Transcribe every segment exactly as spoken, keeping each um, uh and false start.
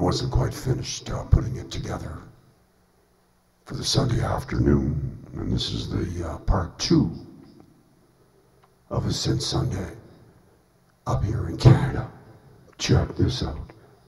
wasn't quite finished uh, putting it together for the Sunday afternoon, and this is the uh, part two of a Synth Sunday up here in Canada. Check this out.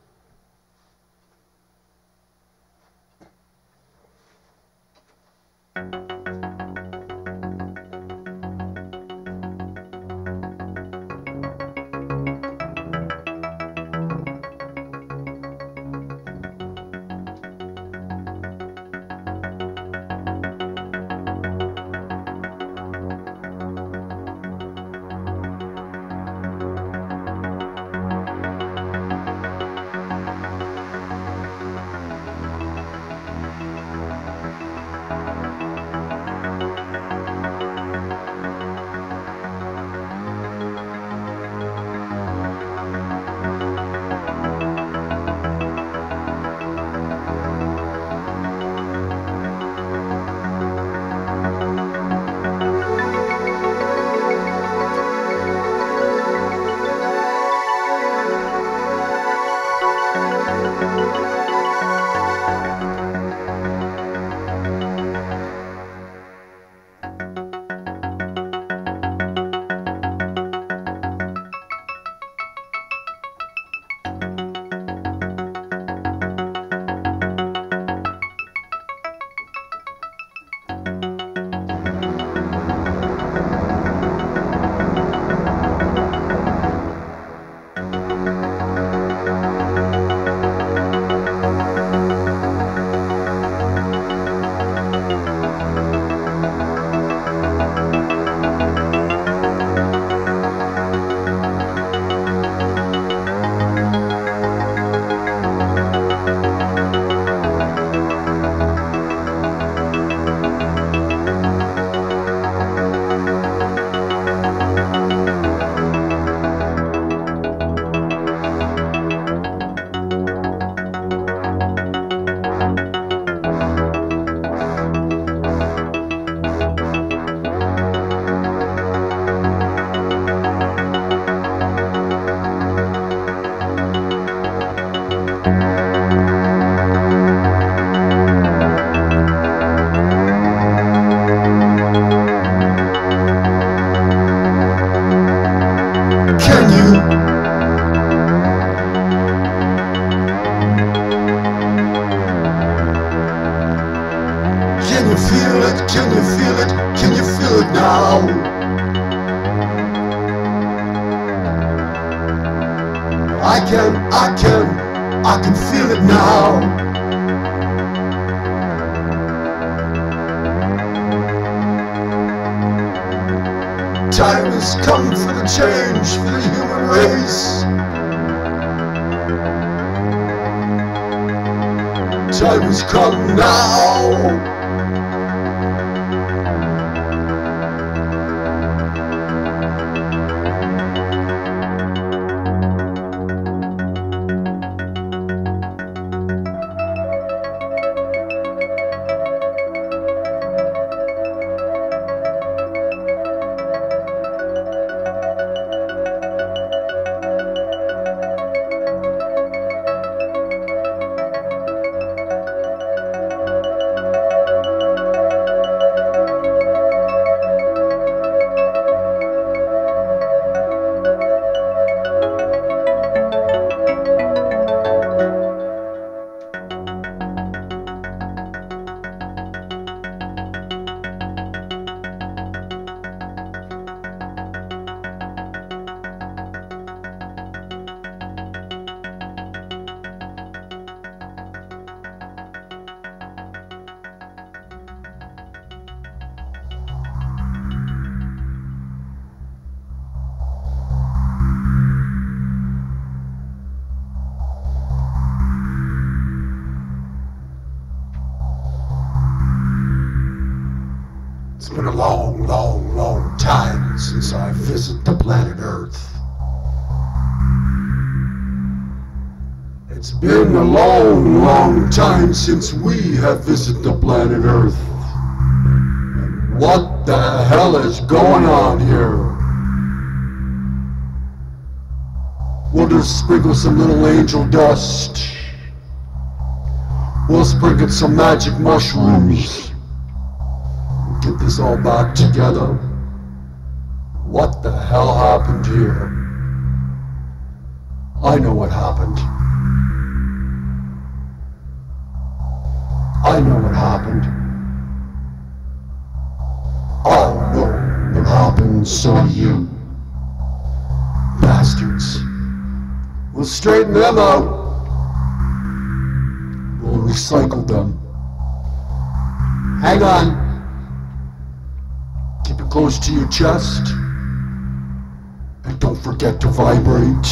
Can you feel it? Can you feel it? Can you feel it now? I can, I can, I can feel it now. Time has come for the change for the human race. Time has come now. It's been a long, long, long time since I visited the planet Earth. It's been a long, long time since we have visited the planet Earth. And what the hell is going on here? We'll just sprinkle some little angel dust We'll sprinkle some magic mushrooms. Get this all back together. What the hell happened here? I know what happened. I know what happened. I know what happened, so do you. Bastards. We'll straighten them out. We'll recycle them. Hang on. Keep it close to your chest. And don't forget to vibrate.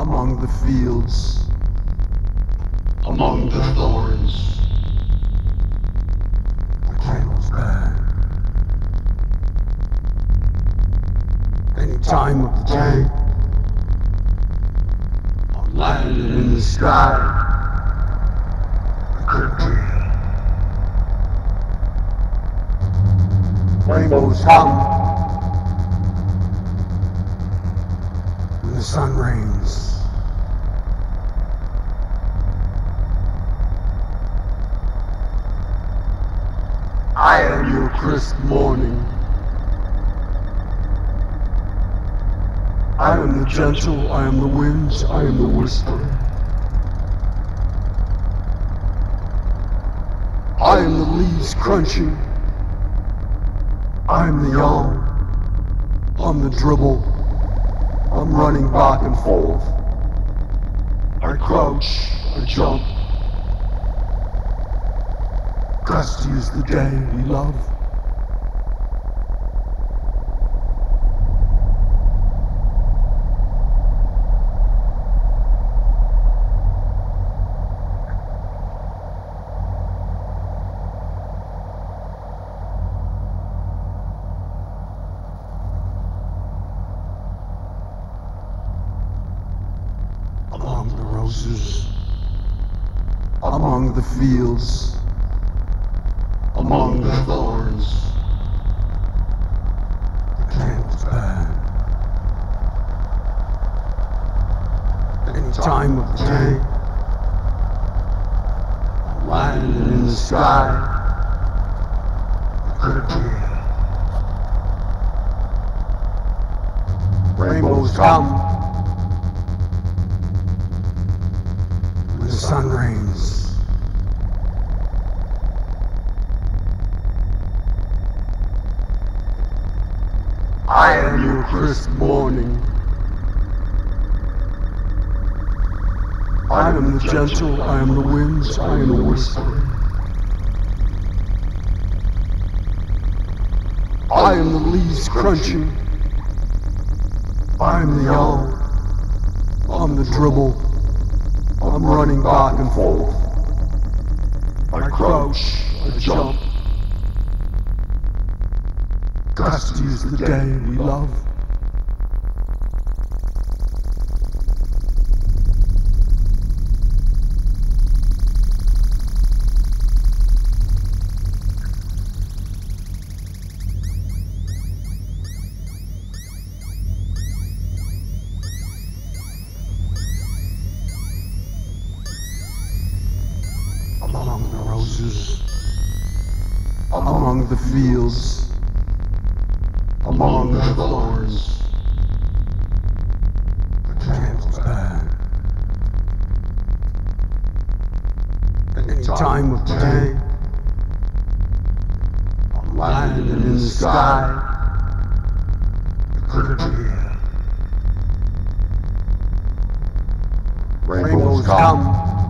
among the fields, among the thorns. The candles burn. Any time of the day, on land and in the sky, I could appear. Rainbows come when the sun rains. I am your crisp morning. I am the gentle, I am the winds, I am the whisper. I am the leaves crunching. I am the yawn. I'm the dribble. I'm running back and forth. I crouch, I jump. Gusty is the day we love. Among the roses, among the fields, among the thorns, the candles burn. Any time of the day, on land and in the sky, I could appear. Rainbows come when the sun rains. I am your crisp morning. I am the gentle, I am the winds, I am the whisper. I am the leaves crunching. I am the yawn. I'm the dribble. I'm running back and forth. I crouch, I jump. Gusty is the day we love. Among the roses, among the fields, among the thorns, the candles burn. Any time of the day, on land and in the sky, it could appear. Rainbows come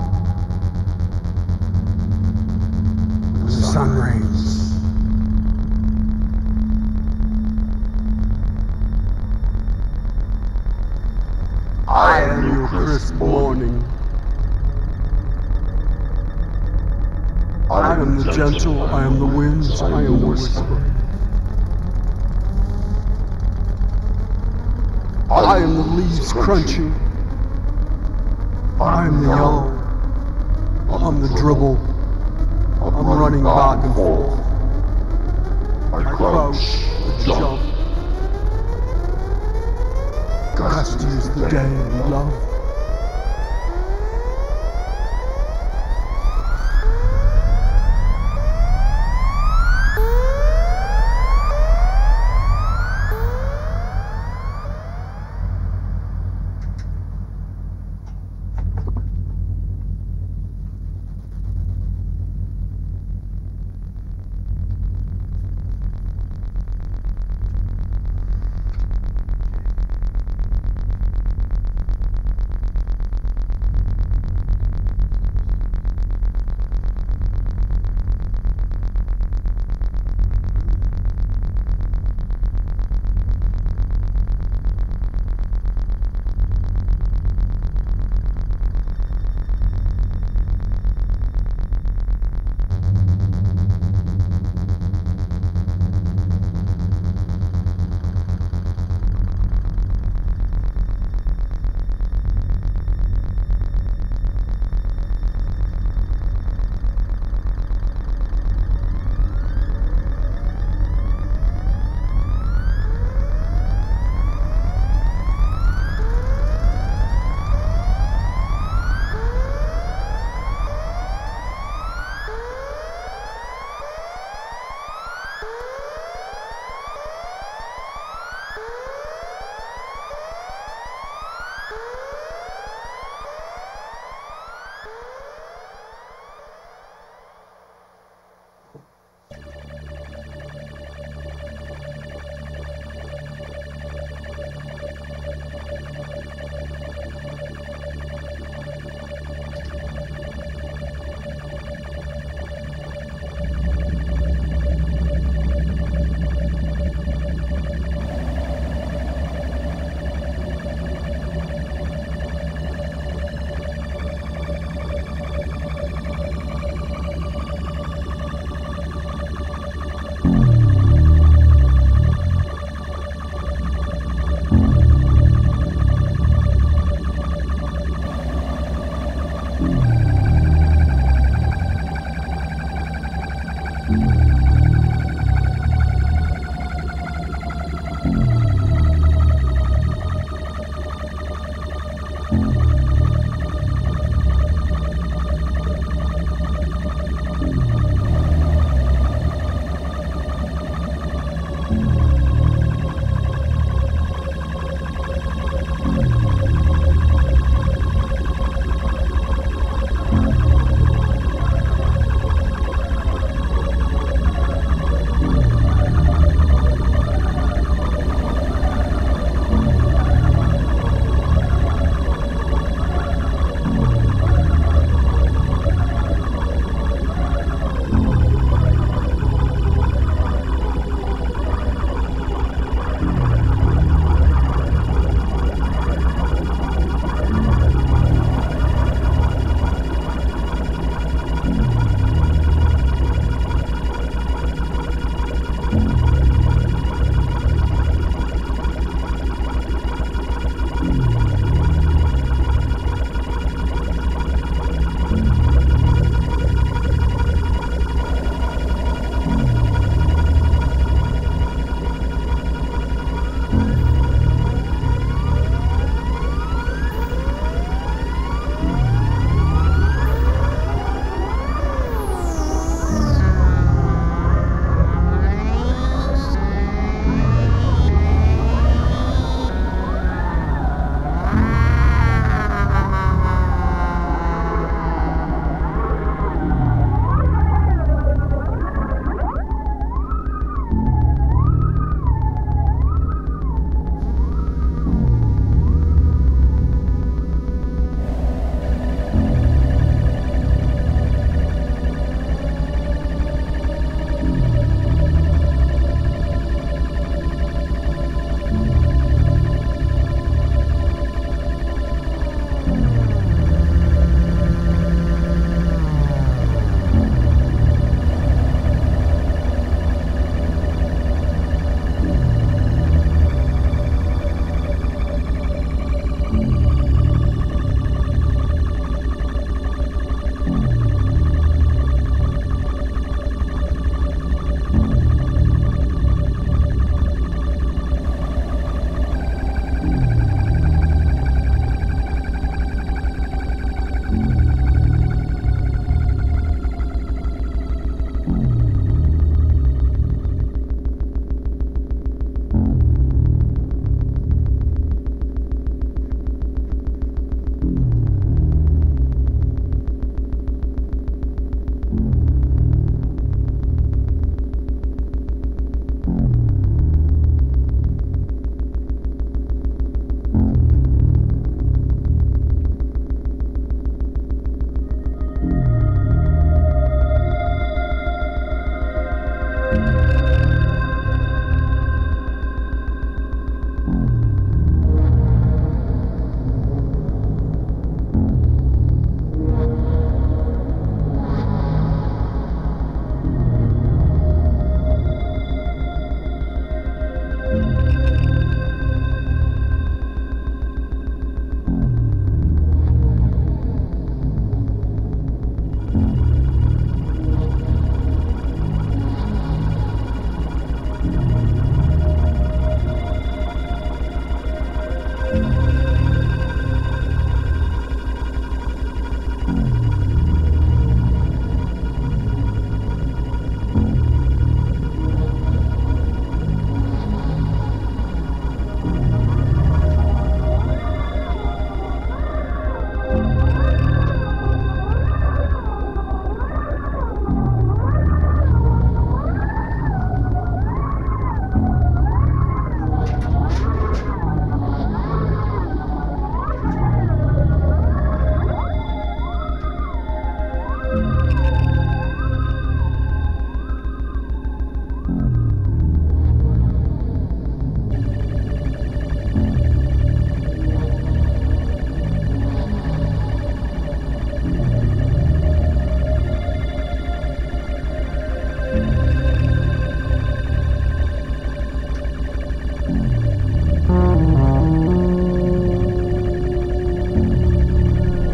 when the sun rains. I am your crisp morning. I am the gentle, I am the winds, I am the whisper. I am the leaves crunching. I am the yawn. I'm the dribble. I'm running back and forth. I crouch, I jump. Gusty is the day we love.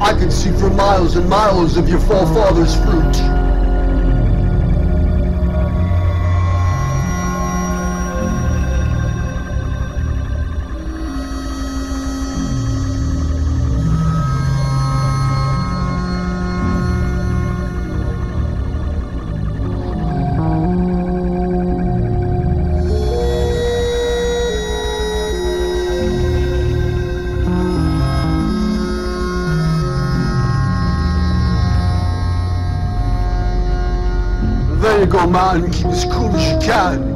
I can see for miles and miles of your forefathers' fruit. There you go, man. Keep as cool as you can.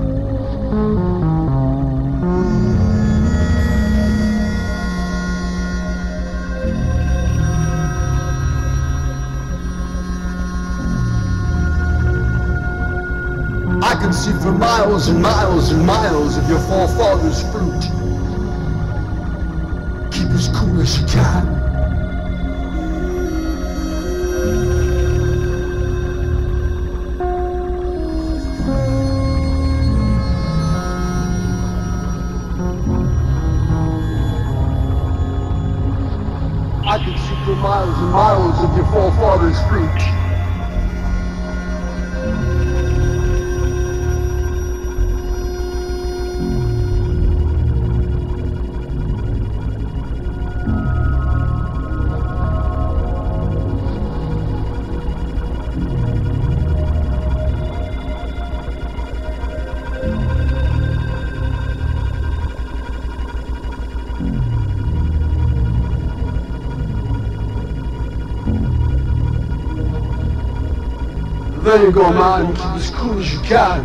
I can see for miles and miles and miles of your forefathers' fruit. Keep as cool as you can. I can see for miles and miles of your forefathers' fruit. There you go, man. Keep as cool as you can.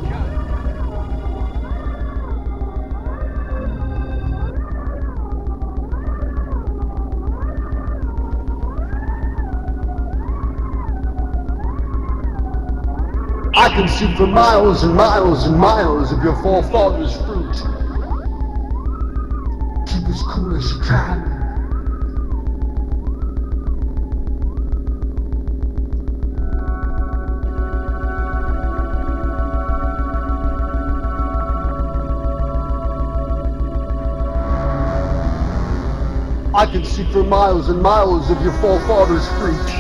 I can see for miles and miles and miles of your forefathers' fruit. Keep as cool as you can. I can see for miles and miles of your forefathers' fruit.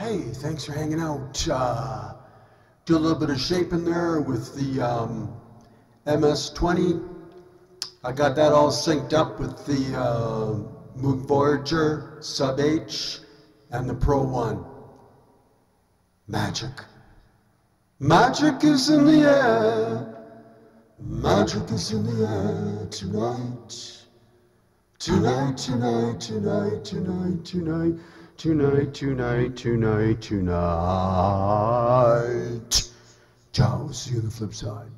hey, thanks for hanging out. Uh, do a little bit of shaping there with the um, M S twenty. I got that all synced up with the uh, Moog Voyager Sub H and the Pro One. Magic. Magic is in the air. Magic is in the air tonight. Tonight, tonight, tonight, tonight, tonight, tonight, tonight, tonight, tonight. Ciao, see you on the flip side.